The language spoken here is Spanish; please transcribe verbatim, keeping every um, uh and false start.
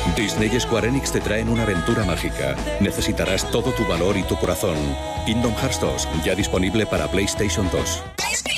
Disney y Square Enix te traen una aventura mágica. Necesitarás todo tu valor y tu corazón. Kingdom Hearts dos, ya disponible para PlayStation dos.